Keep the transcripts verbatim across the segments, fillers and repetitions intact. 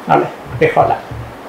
เอาเลยไปคอร์ดละ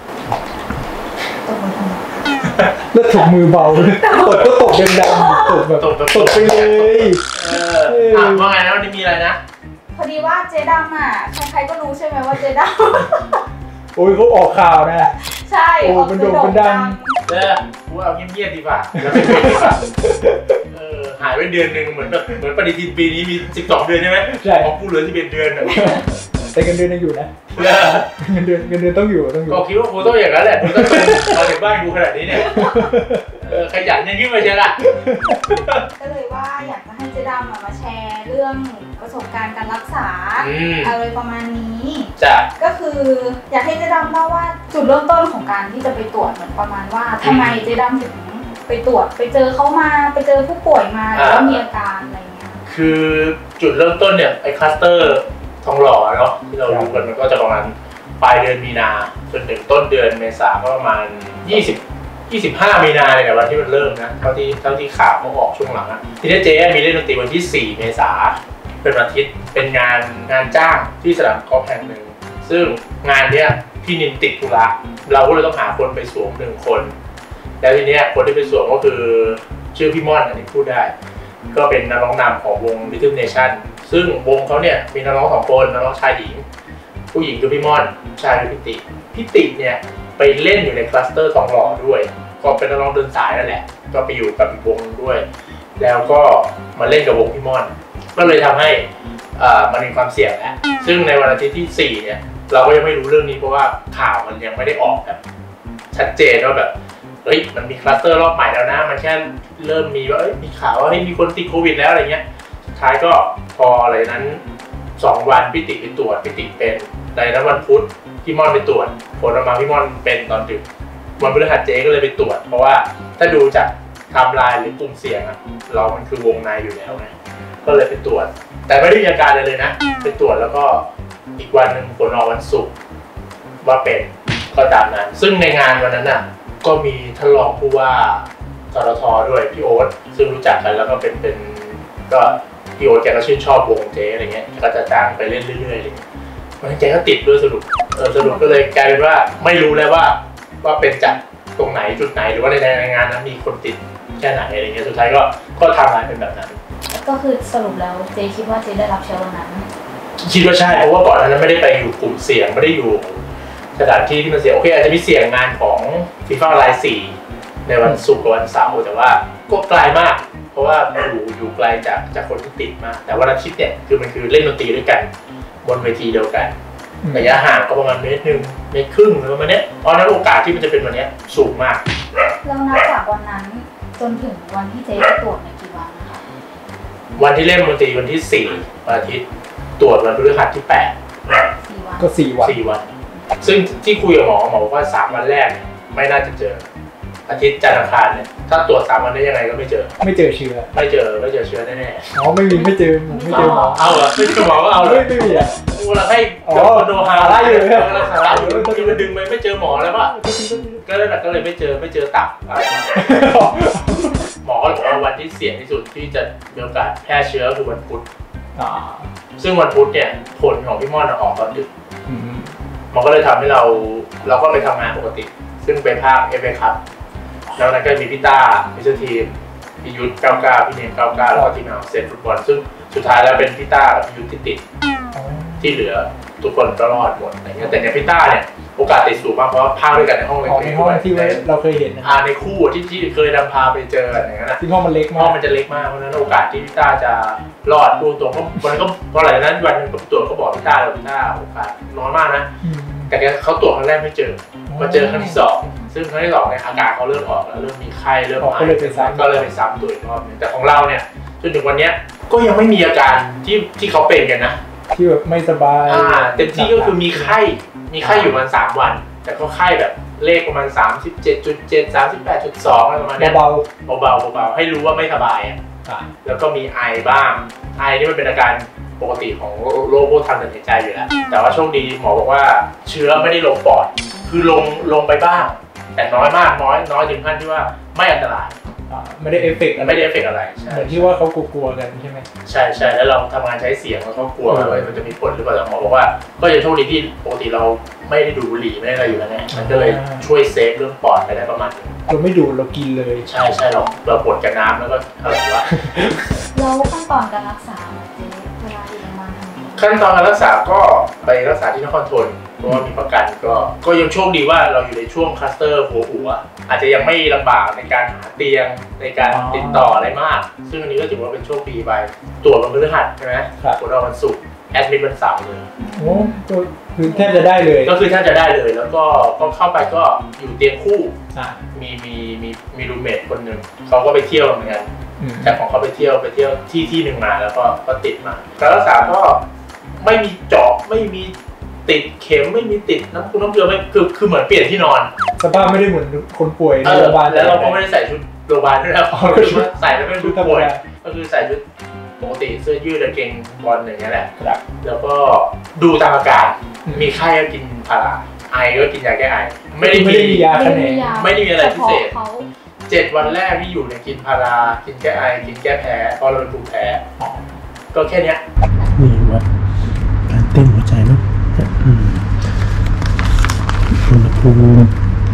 แล้วถุงมือเบาตบก็ตบดังๆตบแบบตบไปเลยเออถามว่าไงนะวันนี้มีอะไรนะพอดีว่าเจ๊ดำอ่ะใครๆก็รู้ใช่ไหมว่าเจ๊ดำโอ้ยเขาออกข่าวนะใช่โอ้มันโด่งมันดังเออกูเอาเงียบๆดีกว่าแล้วไม่เป็นดีกว่าเออหายไปเดือนหนึ่งเหมือนแบบเหมือนปฏิทินปีนี้มีสิบสองเดือนใช่ไหมใช่ของกูเหลือสิบเอ็ดเดือนนะแต่เงินเดือนยังอยู่นะเงินเดือนเงินเดือนต้องอยู่ต้องอยู่ก็คิดว่ากูต้องอย่างนั้นแหละกูต้องมาถึงบ้านกูขนาดนี้เนี่ยขยันยังขึ้นมาเยอะละก็เลยว่าอยากจะให้เจ๊ดำมาแชร์เรื่องประสบการณ์การรักษาอะไรประมาณนี้จ้ะก็คืออยากให้เจ๊ดำเล่าว่าจุดเริ่มต้นของการที่จะไปตรวจเหมือนประมาณว่าทำไมเจ๊ดำถึงไปตรวจไปเจอเขามาไปเจอผู้ป่วยมาแล้วมีอาการอะไรเงี้ยคือจุดเริ่มต้นเนี่ยไอ้คลัสเตอร์ทองหล่อเนาะที่เรารู้กันมันก็จะประมาณปลายเดือนมีนาจนถึงต้นเดือนเมษาก็ประมาณยี่สิบ ยี่สิบห้ามีนาเนี่ยวันที่มันเริ่มนะเท่าที่เท่าที่ข่าวเขาออกช่วงหลังอะทีนี้เจ๊มีเล่นดนตรีวันที่สี่เมษาเป็นวันอาทิตย์เป็นงานงานจ้างที่สนามกอล์ฟแห่งหนึ่งซึ่งงานเนี้ยพี่นินติดธุระเราก็เลยต้องหาคนไปสวมหนึ่งคนแล้วทีเนี้ยคนที่ไปสวมก็คือชื่อพี่ม่อนอันนี้พูดได้ก็เป็นนักร้องนำของวง Rhythm Nation ซึ่งวงเขาเนี่ยมีนักร้องสองคนนักร้องชายหญิงผู้หญิงคือพี่ม่อนชายคือพี่ติพี่ติเนี่ยไปเล่นอยู่ในคลัสเตอร์ทองหล่อด้วยก็เป็นนักร้องเดินสายนั่นแหละก็ไปอยู่กับอีกวงด้วยแล้วก็มาเล่นกับวงพี่ม่อนก็เลยทำให้มันมีความเสี่ยงแหละซึ่งในวันอาทิตย์ที่สี่เนี่ยเราก็ยังไม่รู้เรื่องนี้เพราะว่าข่าวมันยังไม่ได้ออกแบบชัดเจนว่าแบบเฮ้ยมันมีคลัสเตอร์รอบใหม่แล้วนะมันแค่เริ่มมีว่าเอ้ยมีข่าวว่าให้มีคนติดโควิดแล้วอะไรเงี้ยสุดท้ายก็พออะไรนั้นสองวันพี่ติไปตรวจพี่ติเป็นในนั้นวันพุธพี่ม่อนไปตรวจผลออกมาพี่ม่อนเป็นตอนดึกวันพฤหัสเจ๊ก็เลยไปตรวจเพราะว่าถ้าดูจากไทม์ไลน์หรือกลุ่มเสี่ยงอะเรามันคือวงในอยู่แล้วไงก็เลยไปตรวจแต่ไม่ได้มีอาการอะไรเลยนะไปตรวจแล้วก็อีกวันหนึ่งผลออกวันศุกร์ว่าเป็นก็ตามนั้นซึ่งในงานวันนั้นน่ะก็มีท่านรองผู้ว่าทรทด้วยพี่โอ๊ตซึ่งรู้จักกันแล้วก็เป็นเป็นก็พี่โอ๊ตแกก็ชื่นชอบวงเจ๊อะไรเงี้ยก็จะจ้างไปเล่นเรื่อยๆอะไรเงี้ยวันแกก็ติดด้วยสรุปเออสรุปก็เลยกลายเป็นว่าไม่รู้แล้วว่าว่าเป็นจากตรงไหนจุดไหนหรือว่าในในงานนั้นมีคนติดแค่ไหนอะไรเงี้ยสุดท้ายก็ก็ทำงานเป็นแบบนั้นก็คือสรุปแล้วเจ๊คิดว่าเจ๊ได้รับเชื้อวันนั้นคิดว่าใช่เพราะว่าก่อนนั้นไม่ได้ไปอยู่กลุ่มเสี่ยงไม่ได้อยู่สถานที่ที่มันเสี่ยงโอเคอาจจะมีเสี่ยงงานของฟีฟ่าไลน์สี่ในวันศุกร์กับวันเสาร์แต่ว่าก็ไกลมากเพราะว่าอยู่อยู่ไกลจากจากคนที่ติดมากแต่วันอาทิตย์เนี่ยคือมันคือเล่นดนตรีด้วยกันบนเวทีเดียวกันระยะห่างก็ประมาณเมตรหนึ่งเมตรครึ่งหรือประมาณนี้เพราะนั้นโอกาสที่มันจะเป็นวันนี้สูงมากแล้วนับจากวันนั้นจนถึงวันที่เจ๊ตรวจในกี่วันนะคะวันที่เล่นดนตรีวันที่สี่วันอาทิตย์ตรวจวันพฤหัสที่แปดก็สี่วันสี่วันซึ่งที่คุยกับหมอหมอบอกว่าสามวันแรกไม่น่าจะเจออาทิตย์จันทร์อังคารเนี่ยถ้าตรวจสามวันได้ยังไงก็ไม่เจอไม่เจอเชื้อไม่เจอไม่เจอเชื้อแน่ๆอ๋อไม่มีไม่เจอไม่เจอหมอเอาเหรอไม่เจอหมอก็เอาเลยไม่มีอ่ะกูเราให้โดฮาไล่อยู่เลยเราสาระอยู่ที่มันดึงไปไม่เจอหมอแล้วว่าก็เลยก็เลยไม่เจอไม่เจอตับหมอก็บอกว่าวันที่เสี่ยงที่สุดที่จะมีโอกาสแพร่เชื้อคือวันพุธซึ่งวันพุธเนี่ยผลของพี่ม่อนออกตอนดึกมันก็เลยทำให้เราเราก็ไปทำงานปกติซึ่งเป็นภาคเอฟเอครับแล้วนั้นก็มีพี่ต้ามิสเตอร์ทีมพี่ยุทธเก้าเก้าพี่เนมเก้าเก้าแล้วก็ทีมงานเซนฟุตบอลซึ่งสุดท้ายแล้วเป็นพี่ต้ากับพี่ยุทธที่ติดที่เหลือทุกคนก็รอดหมดอะไรเงี้ยแต่เนี่ยพี่ต้าเนี่ยโอกาสติดสูงมากเพราะภาคด้วยกันในห้องเล็กๆในห้องที่เราเคยเห็นอ่าในคู่ที่ที่เคยนำพาไปเจออะไรเงี้ยนะที่ห้องมันเล็กมากห้องมันจะเล็กมากเพราะฉะนั้นโอกาสที่พี่ต้าจะรอดตัวตัวก็วันนั้นก็พอหลังจากนั้นวันนึงก็ตรวจก็บอกพี่ต้าแล้วพี่ต้าโอกาสน้อยมากนะแต่เขาตรวจครั้งแรกไม่เจอมาเจอครั้งที่สองซึ่งครั้งที่สองเนี่ยอาการเขาเริ่มออกแล้วเริ่มมีไข้เริ่มไอก็เลยไปซ้ำก็เลยไปซ้ำตัวอีกรอบนึงแต่ของเราเนี่ยจนถึงวันนี้ก็ยังไม่มีอาการที่ที่เขาเป็นกันนะที่แบบไม่สบายอ่าเต็มที่ก็คือมีไข้มีไข้อยู่ประมาณสามวันแต่ก็ไข้แบบเลขประมาณ สามสิบเจ็ดจุดเจ็ด สามสิบแปดจุดสอง อะไรประมาณนี้เบาๆเบาๆเบาๆให้รู้ว่าไม่สบายอ่ะแล้วก็มีไอบ้างไอนี่มันเป็นอาการปกติของโรคพวกทางเดินหายใจอยู่แล้วแต่ว่าโชคดีหมอบอกว่าเชื้อไม่ได้ลงปอดคือลงลงไปบ้างแต่น้อยมากน้อยน้อยถึงขั้นที่ว่าไม่อันตรายไม่ได้เอฟเฟกต์ไม่ได้เอฟเฟกต์อะไรเหมือนที่ว่าเขากลัวๆกันใช่ไหมใช่ใช่แล้วเราทำงานใช้เสียงแล้วก็กลัวว่ามันจะมีผลหรือเปล่าหมอบอกว่าก็ยังโชคดีที่ปกติเราไม่ได้ดูบุหรี่ไม่ได้อะไรอยู่แล้วไงมันก็เลยช่วยเซฟเรื่องปอดไปได้ประมาณนึงเราไม่ดูเรากินเลยใช่ใช่เราเราปวดกับน้ำแล้วก็อะไรวะแล้วขั้นตอนการรักษาเจ๊เวลาอยู่โรงพยาบาลทำไงขั้นตอนการรักษาก็ไปรักษาที่นครธนเพราะว่ามีประกันก็ก็ยังโชคดีว่าเราอยู่ในช่วงคลัสเตอร์หัวหัวอาจจะยังไม่ลำบากในการหาเตียงในการติดต่ออะไรมากซึ่งอันนี้ก็ถือว่าเป็นโชคดีไปตรวจวันพฤหัสใช่ไหมตรวจวันศุกร์แอดมิดวันเสาร์เลยโอ้คือแทบจะได้เลยก็คือแทบจะได้เลยแล้วก็ก็เข้าไปก็อยู่เตียงคู่มีมีมีมีรูมเมทคนหนึ่งเขาก็ไปเที่ยวเหมือนกันแต่ของเขาไปเที่ยวไปเที่ยวที่ที่หนึ่งมาแล้วก็ก็ติดมาการรักษาก็ไม่มีเจาะไม่มีติดเข็มไม่มีติดน้ำคุณน้ำเกลือไม่คือคือเหมือนเปลี่ยนที่นอนสภาพไม่ได้เหมือนคนป่วยในโรงพยาบาลแล้วเราก็ไม่ได้ใส่ชุดโรงพยาบาลด้วยนะคือว่าใส่แล้วเป็นชุดป่วยก็คือใส่ชุดปกติเสื้อยืดกางเกงบอลอย่างเงี้ยแหละแล้วก็ดูตามอาการมีไข้ก็กินพาราไอก็กินยาแก้ไอไม่ได้มียาคะแนนไม่ได้มีอะไรพิเศษเจ็ดวันแรกที่อยู่เนี่ยกินพารากินแก้ไอกินแก้แพ้เพราะเราเป็นภูมิแพ้ก็แค่นี้นี่วัดการเต้นหัวใจเนาะอุณหภูมิ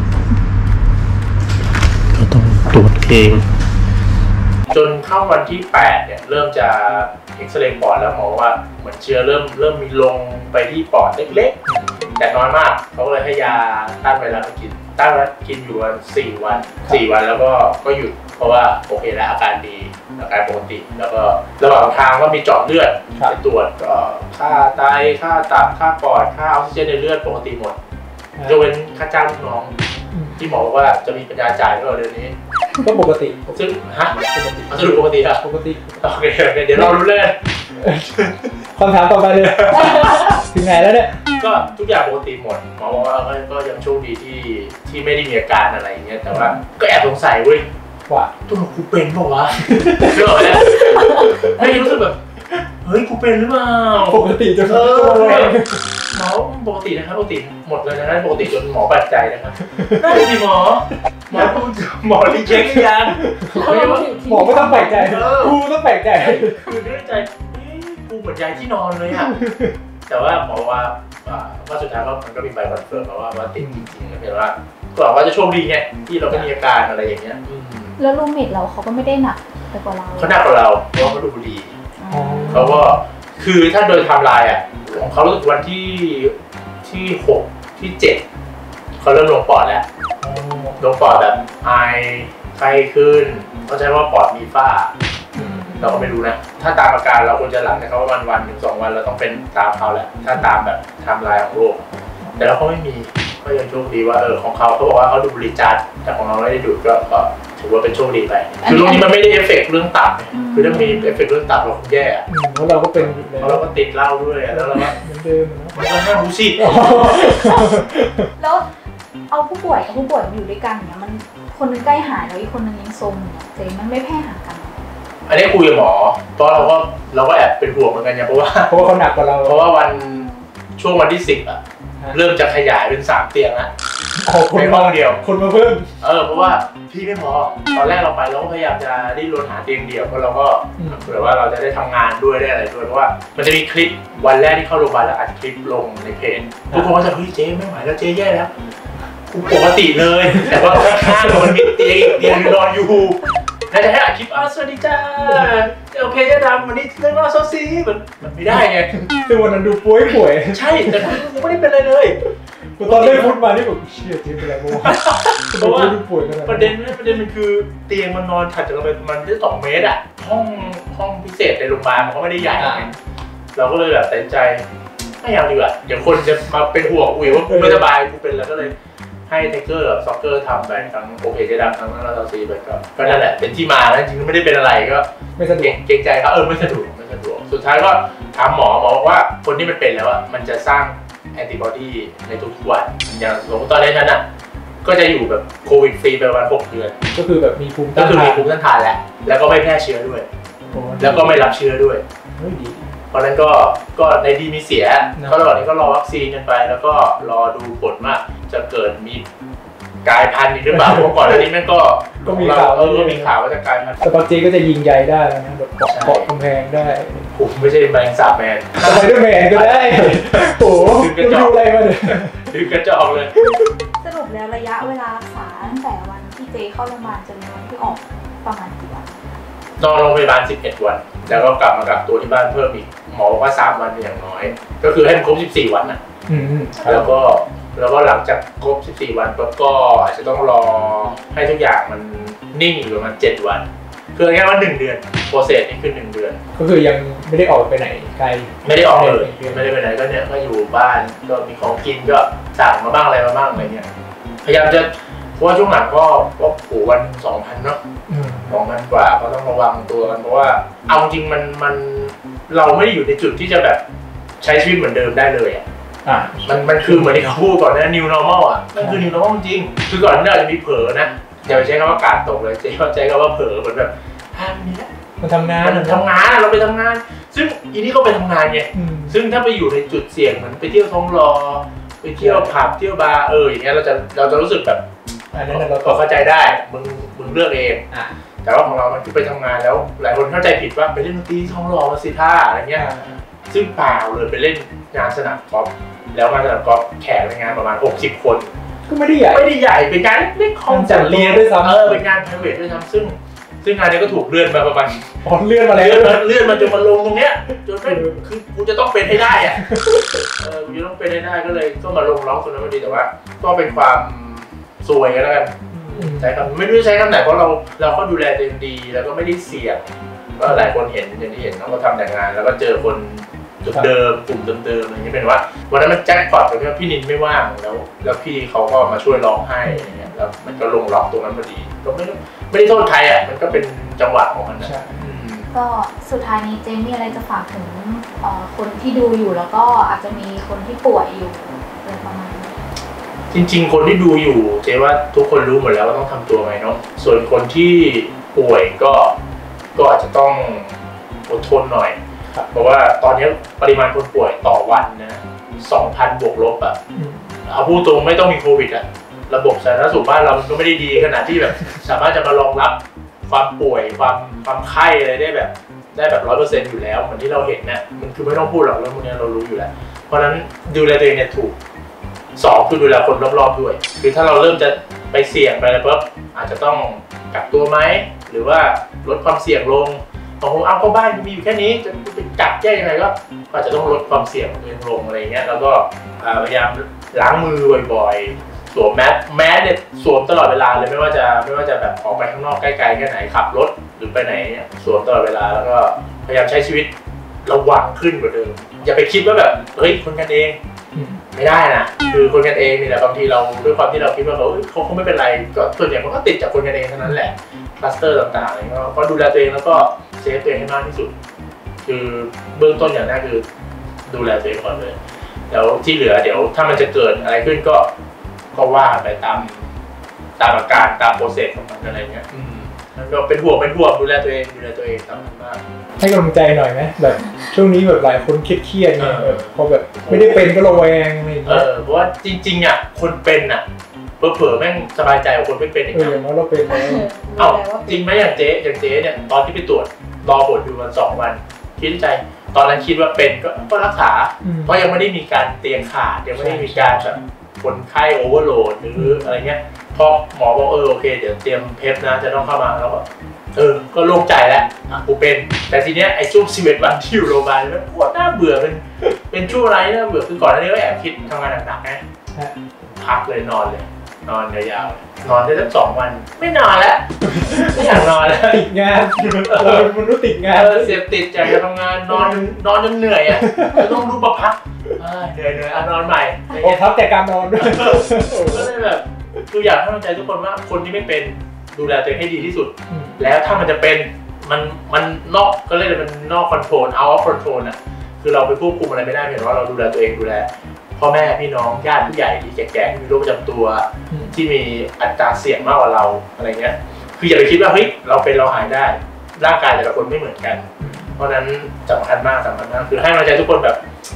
ก็ต้องตรวจเองจนเข้าวันที่แปดเนี่ยเริ่มจะเอ็กซเรย์ปอดแล้วหมอว่าเหมือนเชื้อเริ่มเริ่มมีลงไปที่ปอดเล็กๆแต่น้อยมากเขาเลยให้ยาต้านไวรัสมากินต้านไวรัสกินอยู่วันสี่วันสี่วันแล้วก็ก็หยุดเพราะว่าโอเคแล้วอาการดีอาการปกติแล้วก็ระหว่างทางก็มีเจาะเลือดไปตรวจก็ค่าไตค่าตับค่าปอดค่าออกซิเจนในเลือดปกติหมดยกเว้นค่าจ้างลูกน้องที่หมอบอกว่าจะมีปัญญาจ่ายก็เดือนนี้ก็ปกติซึ่งฮะปกติสรุปปกติครับปกติโอเคเดี๋ยวเรารู้เลยคำถามต่อไปเลยถึงไหนแล้วเนี่ยก็ทุกอย่างปกติหมดหมอบอกว่าก็ยังโชคดีที่ที่ไม่ได้มีอาการอะไรอย่างเงี้ยแต่ว่าก็แอบสงสัยเว้ยว่าตัวกูเป็นเปล่าวะเรื่องอะไรไม่รู้สึกแบบเฮ้ยกูเป็นหรือเปล่าปกติจะตัวหมอปกตินะครับปกติหมดเลยนะปกติจนหมอปัดใจนะครับได้สิหมอหมอหมอรีเช็คยังหมอไม่ต้องแปลกใจกูต้องแปลกใจคือนึกในใจกูเหมือนยายที่นอนเลยอ่ะแต่ว่าหมอว่าว่าสุดท้ายก็มันก็มีใบคอนเฟิร์มมาว่าว่าติดจริงๆนะเพียงว่าก็ว่าจะโชคดีไงที่เราไม่มีอาการอะไรอย่างเงี้ยแล้วรูมเมทเราเขาก็ไม่ได้หนักไปกว่าเราเขาหนักกว่าเราเพราะเขาดูบุหรี่เขาก็คือถ้าโดยไทม์ไลน์อ่ะของเขารู้สึกวันที่ที่หกที่เจ็ดเขาเริ่มลงปอดแล้วลงปอดแบบไอไข้ขึ้นเขาใช้ว่าปอดมีฝ้าเราก็ไม่รู้นะถ้าตามอาการเราควรจะหลังจากเขาประมาณวันหนึ่งสองวันเราต้องเป็นตามเขาแหละถ้าตามแบบไทม์ไลน์ของโรคแต่เราก็ไม่มีก็ยังโชคดีว่าเออของเขาเขาบอกว่าเขาดูบริจาคแต่ของเราไม่ได้ดูก็ถือว่าเป็นโชคดีไปคือโรคนี้มันไม่ได้เอฟเฟกต์เรื่องตับคือถ้ามีเอฟเฟกต์เรื่องตับเราคงแย่เพราะเราก็เป็นเพราะเราก็ติดเหล้าด้วยแล้วเราก็เหมือนเดิมมันก็น่ารู้สิแล้วเอาผู้ป่วยกับผู้ป่วยมาอยู่ด้วยกันเนี่ยมันคนนึงใกล้หายแล้วอีกคนนึงยังทรงเนี่ยเจ๊มันไม่แพร่หากันอันนี้คุยกับหมอตอนเราก็เราก็แอบเป็นห่วงเหมือนกันเนี่ยเพราะว่าเพราะว่าเขาหนักกว่าเราเพราะว่าวันช่วงวันที่สิบอะเริ่มจะขยายเป็นสามเตียงแล้วในห้องเดียวคนมาเพิ่มเออเพราะว่าพี่ไม่พอตอนแรกเราไปเราก็พยายามจะดิ้นรนหาเตียงเดียวเพราะเราก็เผื่อว่าเราจะได้ทำงานด้วยได้อะไรด้วยเพราะว่ามันจะมีคลิปวันแรกที่เข้าโรงพยาบาลแล้วอัดคลิปลงในเพจทุกคนก็จะเฮ้ยเจ๊ไม่ไหวแล้วเจ๊แย่แล้วปกติเลยแต่ว่าข้างๆมันมีเตียงอีกเตียงนอนอยู่แล้วจะให้อัดคลิปอ้าวสวัสดีจ้าโอเคเจ๊ดำวันนี้เรื่องเล่าซอสซีมันมันไม่ได้ไงคือวันนั้นดูป่วยป่วยใช่แต่กูไม่ได้เป็นอะไรเลยตอนได้พูดมานี่แบบเชี่ยเจ๊เป็นอะไรบ้างเพราะว่าประเด็นประเด็นมันคือเตียงมันนอนถัดจากเราไปมันได้สองเมตรอ่ะห้องห้องพิเศษในโรงพยาบาลมันก็ไม่ได้ใหญ่เราก็เลยแบบตัดใจไม่เอาดีกว่าเดี๋ยวคนจะมาเป็นห่วงอุ้ยว่ากูไม่สบายกูเป็นแล้วก็เลยให้ไทเกอร์กับซ็อกเกอร์ทำไปทั้งโอเคเจดังทั้งเราซีไปก็ก็นั่นแหละเป็นที่มาแล้วจริงๆไม่ได้เป็นอะไรก็ไม่สะดวกเกรงใจเขาเออไม่สะดวกไม่สะดวกสุดท้ายก็ถามหมอหมอบอกว่าคนที่มันเป็นแล้วอ่ะมันจะสร้างแอนติบอดีในทุกๆวันอย่างสมมติตอนนี้ฉันอ่ะก็จะอยู่แบบโควิดฟรีไปประมาณหกเดือนก็คือแบบมีภูมิก็คือมีภูมิต้านทานแล้วแล้วก็ไม่แพร่เชื้อด้วยแล้วก็ไม่รับเชื้อด้วยดีเพราะนั้นก็ก็ในดีมีเสียก็ระหว่างนี้ก็รอวัคซีนกันไปแล้วก็รอดูผลว่าจะเกิดมีกลายพันธุ์หรือเปล่าเพราะก่อนหน้านี้มันก็ก็มีข่าวเออก็มีข่าวว่าจะกลายพันธุ์แต่บางทีก็จะยิงใยได้นะแบบเกาะกำแพงได้ผมไม่ใช่แมงสาบแมนสไปเดอร์แมนก็ได้โอ้โหดูอะไรมาเนี่ยดึงกระจอกเลยสรุปแล้วระยะเวลารักษาตั้งแต่วันที่เจเข้าโรงพยาบาลจนวันที่ออกประมาณกี่วันนอนโรงพยาบาลสิบเอ็ดวันแล้วก็กลับมากักตัวที่บ้านเพิ่มอีกหมอบอกว่าสามวันอย่างน้อยก็คือให้มันครบสิบสี่วันนะแล้วก็แล้วก็หลังจากครบสิบสี่วันก็อาจจะต้องรอให้ทุกอย่างมันนิ่งอยู่ประมาณเจ็ดวันคือแค่ว่าหนึ่งเดือนโปรเซสนี่คือหนึ่งเดือนก็คือยังไม่ได้ออกไปไหนไกลไม่ได้ออกเลยไม่ได้ไปไหนก็เนี่ยก็อยู่บ้านก็มีของกินก็สั่งมาบ้างอะไรมาบ้างอะไรเงี้ยพยายามจะเพราะว่าช่วงหลังก็ก็ผูวันสองพันเนาะสองพันกว่าก็ต้องระวังตัวกันเพราะว่าเอาจริงมันมันเราไม่ได้อยู่ในจุดที่จะแบบใช้ชีวิตเหมือนเดิมได้เลยอ่ะมันมันคือเหมือนที่เขาพูดก่อนนะ new normal อ่ะมันคือ new normal จริงคือก่อนหน้านี้อาจจะมีเผลอนะอย่าไปใช้คำว่ากาดตกเลยใช้ใช้คำว่าเผลอเหมือนแบบห้ามนี้ละมันทำงานมันทำงานเราไปทำงานซึ่งอีนี่ก็ไปทำงานไงซึ่งถ้าไปอยู่ในจุดเสี่ยงเหมือนไปเที่ยวท้องรอไปเที่ยวผับเที่ยวบาร์เอออย่างเงี้ยเราจะเราจะรู้สึกแบบอันนั้นเราเข้าใจได้มึงมึงเลือกเองแต่ว่าของเรามันคือไปทำงานแล้วหลายคนเข้าใจผิดว่าไปเล่นดนตรีท้องรอมาสิท่าอะไรเงี้ยซึ่งเปล่าเลยไปเล่นงานสนามกอล์ฟแล้วงานสนามกอล์ฟแขกในงานประมาณหกสิบคนก็ไม่ได้ใหญ่ไม่ได้ใหญ่เป็นการเล็กๆของจัดเรียนด้วยซ้ำเออเป็นงาน private ด้วยซ้ำซึ่งซึ่งงานนี้ก็ถูกเลื่อนมาประมาณอ๋อเลื่อนมาแล้วเลื่อนมาจนมาลงตรงเนี้ยจนเป็นคือกูจะต้องเป็นให้ได้อ่ะเออกูจะต้องเป็นให้ได้ก็เลยก็มาลงร้องตรงนั้นมาดีแต่ว่าก็เป็นความซวยกันแล้วกันใช้คำไม่รู้ใช้คำไหนเพราะเราเราก็ดูแลตัวเองดีแล้วก็ไม่ได้เสี่ยงก็หลายคนเห็นอย่างที่เห็นน้องก็ทำแต่งานแล้วก็เจอคนจุดเดิมกลุ่มเดิมๆอะไรอย่างนี้เป็นว่าวันนั้นมันแจ็คพอตตรงที่พี่นินไม่ว่างแล้วแล้วพี่เขาก็มาช่วยร้องให้อะไรเงี้ยแล้วมันก็ลงล็อกตรงนั้นพอดีก็ไม่ไม่ได้โทษใครอ่ะมันก็เป็นจังหวะของมันนะก็สุดท้ายนี้เจมมีอะไรจะฝากถึงคนที่ดูอยู่แล้วก็อาจจะมีคนที่ป่วยอยู่อะไรประมาณนี้จริงๆคนที่ดูอยู่เจ๊ว่าทุกคนรู้หมดแล้วว่าต้องทำตัวไงเนาะส่วนคนที่ป่วยก็ก็อาจจะต้องอดทนหน่อยเพราะว่าตอนนี้ปริมาณคนป่วยต่อวันนะสองพันบวกลบอ่ะเอาพูดตรงไม่ต้องมีโควิดอ่ะระบบสาธารณสุขบ้านเรามันก็ไม่ได้ดีขนาดที่แบบสามารถจะมารองรับความป่วยความความไข้อะไรได้แบบได้แบบร้อยเปอร์เซ็นต์อยู่แล้วเหมือนที่เราเห็นเนี่ยมันคือไม่ต้องพูดหรอกเรื่องพวกนี้เรารู้อยู่แล้วเพราะฉะนั้นดูแลตัวเองเนี่ยถูกสองคือดูแลคนรอบๆด้วยคือถ้าเราเริ่มจะไปเสี่ยงไปแล้วปุ๊บอาจจะต้องกักตัวไหมหรือว่าลดความเสี่ยงลงบางคนเอาก็บ้านมีอยู่แค่นี้จะไปกักแก้ยังไงก็อาจจะต้องลดความเสี่ยงตัวเองลงอะไรเงี้ยแล้วก็พยายามล้างมือบ่อยๆสวมแมสแมสเนี่ยสวมตลอดเวลาเลยไม่ว่าจะไม่ว่าจะแบบออกไปข้างนอกใกล้ๆแค่ไหนขับรถหรือไปไหนเนี่ยสวมตลอดเวลาแล้วก็พยายามใช้ชีวิตระวังขึ้นกว่าเดิมอย่าไปคิดว่าแบบเฮ้ยคนกันเองไม่ได้นะคือคนกันเองนี่แหละบางทีเราด้วยความที่เราคิดว่าเขาเขาคงไม่เป็นไรก็ส่วนใหญ่มันก็ติดจากคนกันเองเท่านั้นแหละคลัสเตอร์ต่างๆอะไรก็ดูแลตัวเองแล้วก็เซฟตัวเองให้มากที่สุดคือเบื้องต้นอย่างแรกคือดูแลตัวเองก่อนเลยแล้วที่เหลือเดี๋ยวถ้ามันจะเกิดอะไรขึ้นก็ก็ว่าไปตามตามอาการตามโปรเซสของมันอะไรเงี้ยมันก็เป็นห่วงเป็นห่วงดูแลตัวเองดูแลตัวเองสำคัญมากให้กำลังใจหน่อยไหมแบบช่วงนี้แบบหลายคนเครียดๆเนี่ยพอแบบไม่ได้เป็นก็ระแวงอะไรอย่างเงี้ยเพราะว่าจริงๆอ่ะคนเป็นอ่ะเผลอๆแม่งสบายใจกว่าคนไม่เป็นอีกนะอย่างน้อยเราเป็นแล้วเอ้าจริงไหมอย่างเจ๊อย่างเจ๊เนี่ยตอนที่ไปตรวจรอผลอยู่วันสองวันคิดใจตอนนั้นคิดว่าเป็นก็ก็รักษาเพราะยังไม่ได้มีการเตียงขาดยังไม่ได้มีการแบบคนไข้โอเวอร์โหลดหรืออะไรเงี้ยพอหมอบอกเออโอเคเดี๋ยวเตรียมเพปนะจะต้องเข้ามาแล้วก็เออก็โล่งใจแล้วอ่ะกูเป็นแต่ทีเนี้ยไอ้ช่วงสิบเอ็ดวันที่อยู่โรงพยาบาลมันปวดน่าเบื่อเป็นเป็นช่วงอะไรน่าเบื่อคือก่อนหน้านี้ก็แอบคิดทำงานหนักๆไงพักเลยนอนเลยนอนยาวๆนอนได้สักสองวันไม่นอนแล้วไม่อยากนอนแล้วติดงานเราเป็นมนุษย์ติดงานเสพติดจากการทำงานนอนนอนจนเหนื่อยอ่ะจะต้องรู้ประพักเหนื่อยเหนื่อยนอนใหม่โอ้ครับแต่การนอนด้วยก็เลยแบบคืออยากให้กำลังใจทุกคนว่าคนที่ไม่เป็นดูแลตัวเองให้ดีที่สุดแล้วถ้ามันจะเป็นมันมันนอกก็เรียกว่ามันนอกคอนโทรลเอาออฟคอนโทรลอ่ะคือเราไปควบคุมอะไรไม่ได้เพียงว่าเราดูแลตัวเองดูแลพ่อแม่พี่น้องญาติผู้ใหญ่ที่แก่ๆที่มีโรคประจำตัวที่มีอัตราเสี่ยงมากกว่าเราอะไรเงี้ยคืออย่าไปคิดว่าเฮ้ยเราเป็นเราหายได้ร่างกายแต่ละคนไม่เหมือนกันเพราะนั้นสำคัญมากสำคัญมากคือให้กำลังใจทุกคนแบบ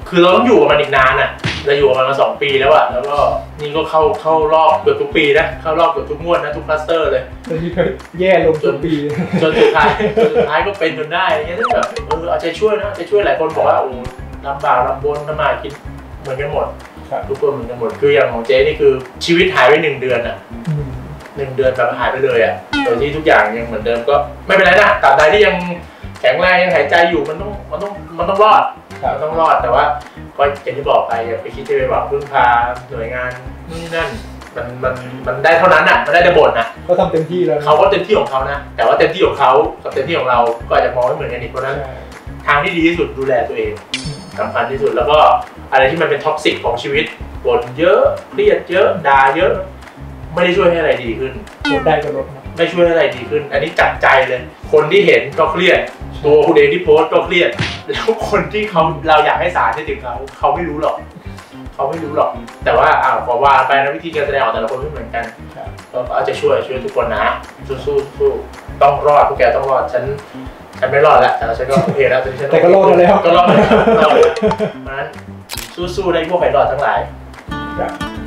คือเราต้องอยู่กับมันอีกนานอ่ะเราอยู่กับมันมาสองปีแล้วอ่ะแล้วก็นี่ก็เข้าเข้ารอบเกือบทุกปีนะเข้ารอบเกือบทุกงวดนะทุกคลัสเตอร์เลยตอนนี้ก็แย่ลงจนปีจนสุดท้ายจนสุดท้ายก็เป็นจนได้เงี้ยแบบเออเอาใจช่วยนะใจช่วยหลายคนบอกว่าโอ้ลำบากลำบนทำมากินเหมือนกันหมดทุกคนเหมือนกันหมดคืออย่างของเจ๊นี่คือชีวิตหายไปหนึ่งเดือนอ่ะหนึ่งเดือนแบบหายไปเลยอ่ะโดยที่ทุกอย่างยังเหมือนเดิมก็ไม่เป็นไรนะตราบใดที่ยังแข็งแรงยังหายใจอยู่มันต้องมันต้องมันต้องรอดมันต้องรอดแต่ว่าก็อย่างที่บอกไปอย่าไปคิดจะไปหวังพึ่งพาหน่วยงานนู่นนั่นมันมันมันได้เท่านั้นอ่ะมันได้แต่บ่นนะเขาทำเต็มที่แล้วเขาก็เต็มที่ของเขานะแต่ว่าเต็มที่ของเขากับเต็มที่ของเราก็อาจจะมองไม่เหมือนกันอีกเพราะนั้นทางที่ดีที่สุดดูแลตัวเองสำคัญที่สุดแล้วก็อะไรที่มันเป็นท็อกซิกของชีวิตบ่นเยอะเครียดเยอะด่าเยอะไม่ได้ช่วยให้อะไรดีขึ้นลดได้ก็ลดไม่ช่วยให้อะไรดีขึ้นอันนี้จัดใจเลยคนที่เห็นก็เครียดตัวคุณเองที่โพสต์ก็เครียดแล้วคนที่เขาเราอยากให้สารให้ถึงเขาเขาไม่รู้หรอกเขาไม่รู้หรอกแต่ว่าอ่าขอว่าไปนะวิธีการแสดงออกแต่ละคนไม่เหมือนกันก็อาจจะช่วยช่วยทุกคนนะสู้สู้สู้ต้องรอดพวกแกต้องรอดฉันฉันไม่รอดแล้วแต่ฉันก็โอเคแล้วแต่ก็รอดแล้วก็รอดแล้วเพราะฉะนั้นสู้ๆได้พวกไผ่รอดทั้งหลาย